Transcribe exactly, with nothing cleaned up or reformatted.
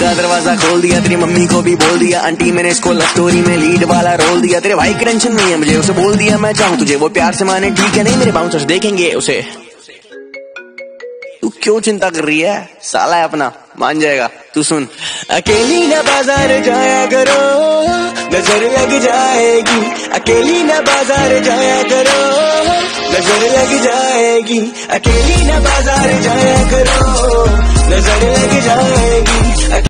का दरवाजा खोल दिया, तेरी मम्मी को भी बोल दिया, आंटी मैंने इसको लव स्टोरी में लीड वाला रोल दिया। तेरे भाई की टेंशन नहीं है मुझे, उसे बोल दिया मैं चाहूँ तुझे, वो प्यार से माने ठीक है, नहीं मेरे बाउंसर्स देखेंगे उसे। तू क्यों चिंता कर रही है, साला है अपना, मान जाएगा। तू सुन, अकेली ना बाजार जाया करो, नजर लग जाएगी, अकेली ना बाजार जाया करो, नजर लग जाएगी, अकेली ना बाजार जाया करो, नजर लग जाएगी।